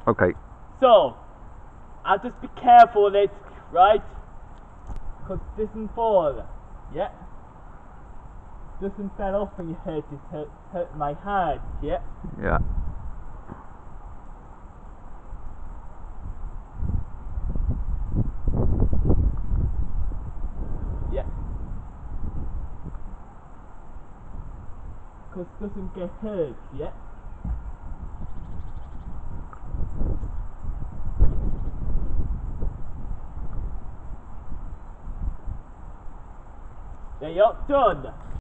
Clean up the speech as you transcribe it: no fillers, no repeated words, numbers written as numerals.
Okay. So, I'll just be careful with it, right? Because it doesn't fall. Yeah? Doesn't fall off when you hurt it, hurt my hand, yeah? Yeah. Yeah. Because it doesn't get hurt, yeah? There you're done.